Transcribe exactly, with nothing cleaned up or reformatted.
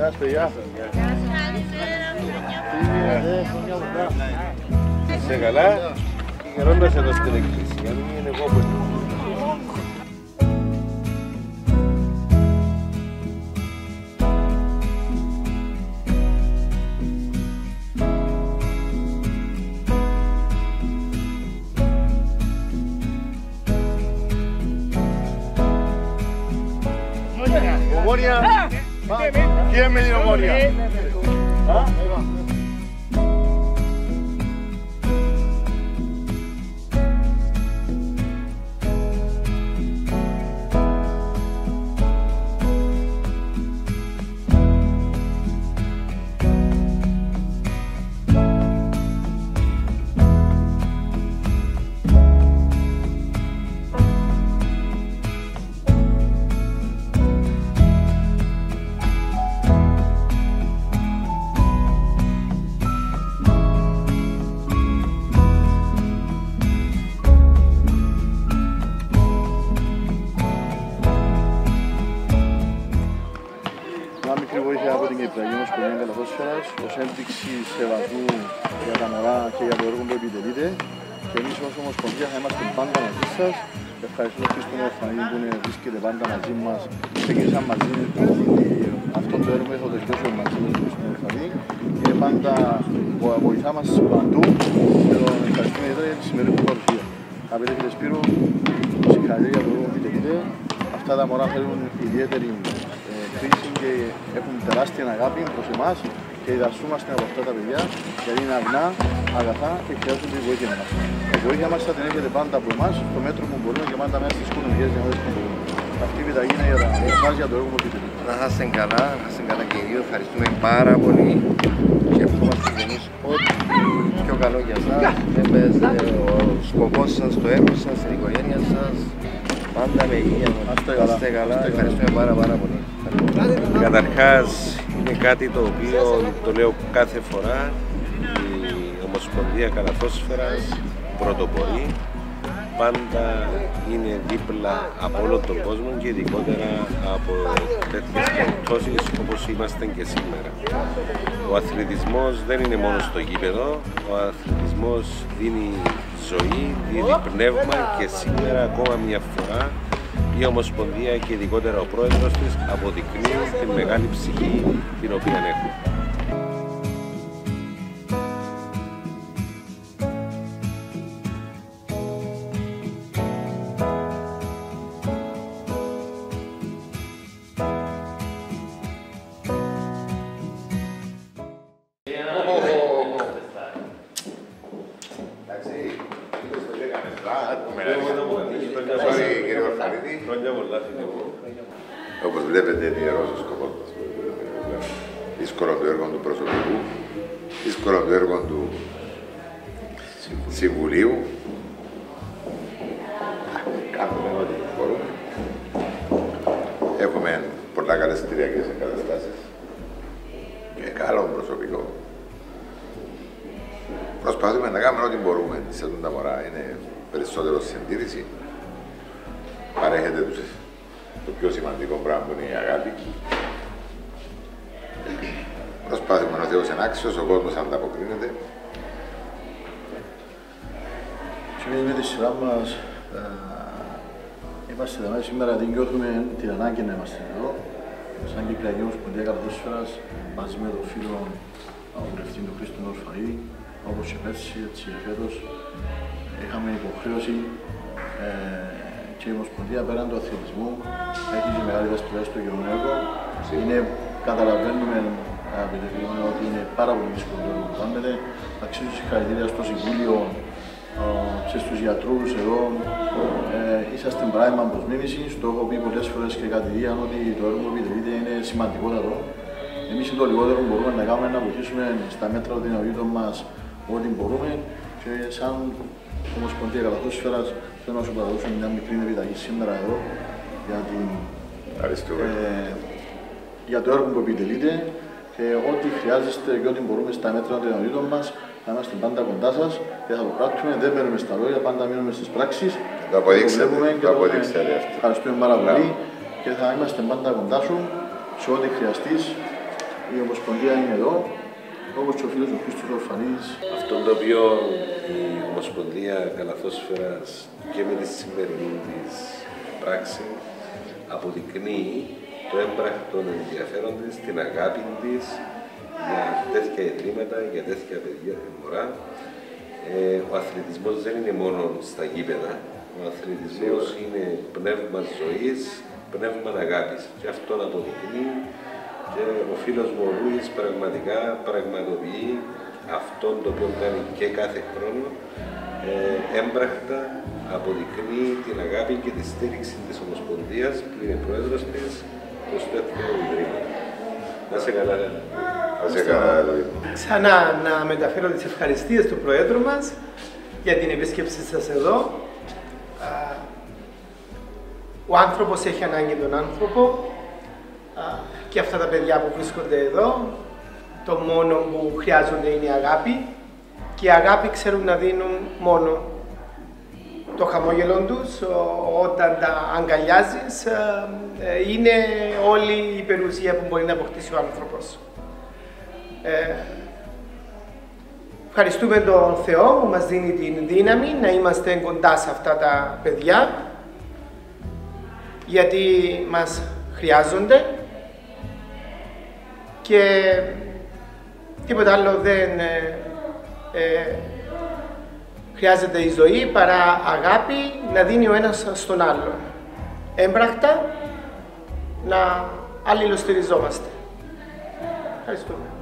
Γεια σας, παιδιά. Είσαι καλά. Καιρό να σε δω στην εκκλησία, μην είναι εγώ που είναι. Ομόνια, τι έμενε η Ομόνια. Μια μικρή βοήθεια από την Κυπριακή Ομοσπονδία Καλαθόσφαιρας ως ένδειξη σεβασμού για τα μωρά και για το έργο που επιτελείται. Και εμείς ως Ομοσπονδία θα είμαστε πάντα μαζί σας. Ευχαριστούμε και στον Ορφανή που βρίσκεται πάντα μαζί μας. Ξεκίνησαν μαζί αυτό το έργο έχω τελειώσει μαζί μας στον Ορφανή και πάντα βοηθά μας παντού και τον ευχαριστούμε ιδιαίτερα για τη σημερινή παρουσία. Αγαπητέ κύριε Σπύρο, συγχαρητήρια για το έργο που επιτελείται. Αυτά τα μωρά θέλουν ιδιαίτερη κρίση και έχουν τεράστια αγάπη προς εμάς και διδασκούμαστε από αυτά τα παιδιά γιατί είναι αυνά, αγαθά και χρειάζονται τη βοήθεια μας. Η βοήθεια μας θα την έχετε πάντα από εμάς, στο μέτρο που μπορούμε και πάντα μέσα στις οικονομικές δυνατότητες που μπορούμε. Αυτή η επιταγή είναι για τα εμάς για το έργο που επιτελείται. Να είστε καλά, να είστε καλά και οι δύο. Ευχαριστούμε πάρα πολύ και ευχόμαστε και εμείς ό,τι πιο καλό για εσάς. Ο σκοπός σας, το έργο σας, την οικογένεια σας. Πάντα με υγεία. Να είστε καλά. Ευχαριστούμε πάρα πάρα πολύ. Καταρχάς είναι κάτι το οποίο το λέω κάθε φορά, η Ομοσπονδία Καλαθόσφαιρας πρωτοπορεί, πάντα είναι δίπλα από όλο τον κόσμο και ειδικότερα από τέτοιες περιπτώσεις όπως είμαστε και σήμερα. Ο αθλητισμός δεν είναι μόνο στο γήπεδο, ο αθλητισμός δίνει ζωή, δίνει πνεύμα και σήμερα ακόμα μια φορά η Ομοσπονδία και ειδικότερα ο πρόεδρος της αποδεικνύει τη μεγάλη ψυχή την οποία έχουν. Όπως βλέπετε, είναι ιερός ο σκοπός μας. Δύσκολο το έργο του προσωπικού, δύσκολο το έργο του Συμβουλίου. Κάνουμε ό,τι μπορούμε. Έχουμε πολλά καλές κτηριακές εγκαταστάσεις και καλό προσωπικό. Προσπαθούμε να κάνουμε ό,τι μπορούμε σε αυτά τα μωρά. Είναι περισσότερο συντήρηση. Παρέχεται τους το πιο σημαντικό πράγμα που είναι η αγάπη. Προσπάθουμε να Θεός είναι άξιος, ο κόσμος ανταποκρίνεται. Και με τη σειρά μας ε, είμαστε εδώ σήμερα γιατί νιώθουμε την ανάγκη να είμαστε εδώ. Σαν Κυπριακή Ομοσπονδία Καλαθόσφαιρας, μαζί με τον φίλο βουλευτή του Χρήστο Ορφαή, όπως και πέρσι, έτσι και φέτος, είχαμε υποχρέωση ε, και η Ομοσπονδία πέραν του αθλητισμού έχει και μεγάλη δραστηριότητα στο κοινωνικό έργο. Είναι, καταλαβαίνουμε αγαπητέ φίλοι μου, ότι είναι πάρα πολύ δύσκολο το έργο που κάνετε. Αξίζω συγχαρητήρια στο Συμβούλιο και στους γιατρούς εδώ. Ε, είσαστε πράγμα προς μίμηση. Το έχω πει πολλές φορές και κατηδίαν ότι το έργο που επιτελείται είναι σημαντικότατο. Εμείς το λιγότερο που μπορούμε να κάνουμε να βοηθήσουμε στα μέτρα των δυνατοτήτων μας ό,τι μπορούμε και σαν Ομοσπονδία Καλαθόσφαιρας θέλω να σου παραδώσω μια μικρή επιταγή σήμερα εδώ για, την, ε, για το έργο που επιτελείται και ό,τι χρειάζεστε και ό,τι μπορούμε στα μέτρα των δυνατοτήτων μας θα είμαστε πάντα κοντά σας και θα το πράξουμε, δεν μένουμε στα λόγια, πάντα μείνουμε στις πράξεις. Το αποδείξατε, το αποδείξατε αυτό. Ευχαριστούμε πάρα πολύ και θα είμαστε πάντα κοντά σου σε ό,τι χρειαστείς η Ομοσπονδία είναι εδώ, όπως και ο φίλος ο Χρήστος Ορφανής. Αυτό το οποίο η Ομοσπονδία Καλαθόσφαιρας και με τη σημερινή της πράξη αποδεικνύει το έμπρακτο ενδιαφέρον της, την αγάπη της για τέτοια ιδρύματα, για τέτοια παιδιά και μωρά. Ε, ο αθλητισμός δεν είναι μόνο στα γήπεδα. Ο αθλητισμός είναι πνεύμα ζωής, πνεύμα αγάπης. Και αυτόν αποδεικνύει και ο φίλος μου ο Ρούης πραγματικά πραγματοποιεί αυτόν το οποίο κάνει και κάθε χρόνο. Ε, έμπρακτα αποδεικνύει την αγάπη και τη στήριξη της Ομοσπονδίας που είναι πρόεδρος της προς τέτοια ιδρύματα. Να σε καλά, Ρένα. Να σε καλά, Ξανά να μεταφέρω τις ευχαριστίες του Προέδρου μας για την επίσκεψη σας εδώ. Ο άνθρωπος έχει ανάγκη τον άνθρωπο και αυτά τα παιδιά που βρίσκονται εδώ, το μόνο που χρειάζονται είναι η αγάπη και η αγάπη ξέρουν να δίνουν μόνο το χαμόγελο τους όταν τα αγκαλιάζεις, είναι όλη η περιουσία που μπορεί να αποκτήσει ο άνθρωπος. Ε, ευχαριστούμε τον Θεό που μας δίνει την δύναμη να είμαστε κοντά σε αυτά τα παιδιά γιατί μας χρειάζονται και τίποτα άλλο δεν ε, ε, χρειάζεται η ζωή παρά αγάπη να δίνει ο ένας στον άλλον. Έμπρακτα να αλληλοστηριζόμαστε. Ευχαριστούμε.